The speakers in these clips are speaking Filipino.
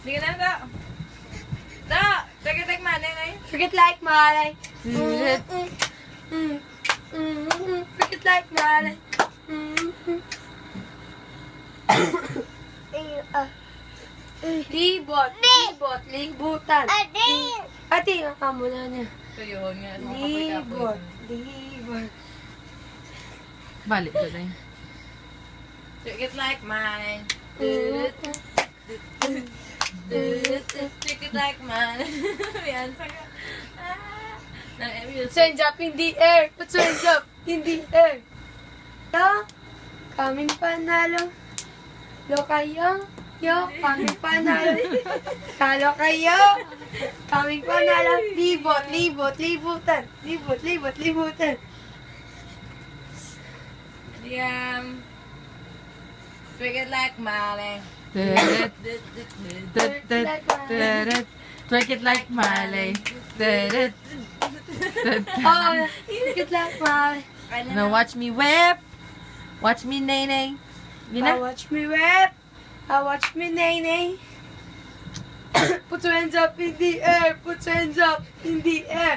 Hindi ka na da. Da! Twerk it like Malay na yun. Twerk it like Malay. Twerk it like Malay. Libot, libot, libutan. Ate, nakamula niya. So yun nga. Libot, libot. Balik ko na yun. Twerk it like Malay. Twerk it like Malay. May answer ka. Put your hands up in the air. Put your hands up in the air. Yo, kaming panalo. Lo kayo. Yo, kaming panalo. Talo kayo. Kaming panalo. Libot, libot, libutan. Libot, libot, libutan. Twerk it like Malay. Twerk it like Malay. Oh, twerk it like Malay. Now watch me whip. Watch me nay-nay. Yun na? Watch me whip. Watch me nay-nay. Put your hands up in the air. Put your hands up in the air.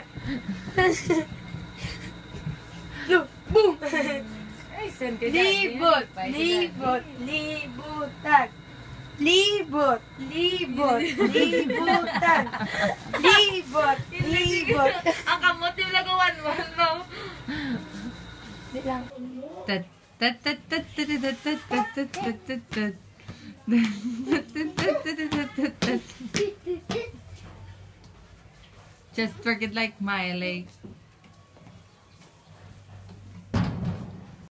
Look, boom. Ay, send ka Libot, libot, libutan. Libot, libot, libutan. Libot, libot. Ang kamot yung lagawan mo, no? Di lang. Just twerk it like Miley.